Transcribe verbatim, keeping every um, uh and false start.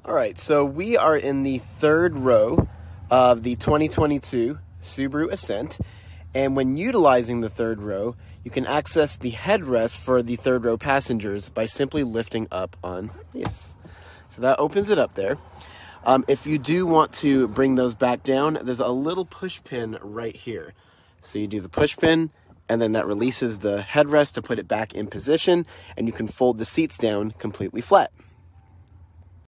All right, so we are in the third row of the twenty twenty-two Subaru Ascent, and when utilizing the third row, you can access the headrest for the third row passengers by simply lifting up on this. So that opens it up there. Um, if you do want to bring those back down, there's a little push pin right here. So you do the push pin, and then that releases the headrest to put it back in position, and you can fold the seats down completely flat.